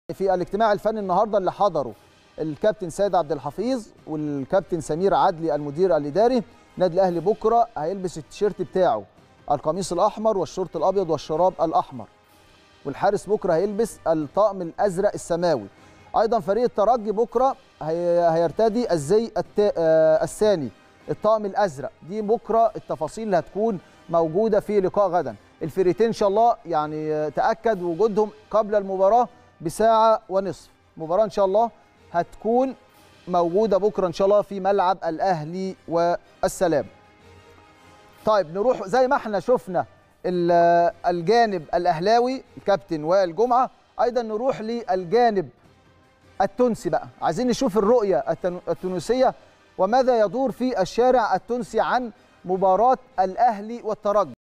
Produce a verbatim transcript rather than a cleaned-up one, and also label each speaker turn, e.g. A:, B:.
A: في الاجتماع الفني النهارده اللي حضره الكابتن سيد عبد الحفيظ والكابتن سمير عدلي المدير الاداري، النادي الاهلي بكره هيلبس التيشيرت بتاعه القميص الاحمر والشورت الابيض والشراب الاحمر، والحارس بكره هيلبس الطقم الازرق السماوي. ايضا فريق الترجي بكره هيرتدي الزي الثاني الطقم الازرق. دي بكره التفاصيل اللي هتكون موجوده في لقاء غدا. الفريقين ان شاء الله يعني تاكد وجودهم قبل المباراه بساعه ونصف. المباراه ان شاء الله هتكون موجوده بكره ان شاء الله في ملعب الاهلي والسلام. طيب نروح زي ما احنا شفنا الجانب الاهلاوي الكابتن وائل جمعه، ايضا نروح للجانب التونسي بقى. عايزين نشوف الرؤيه التونسيه وماذا يدور في الشارع التونسي عن مباراه الاهلي والترجي.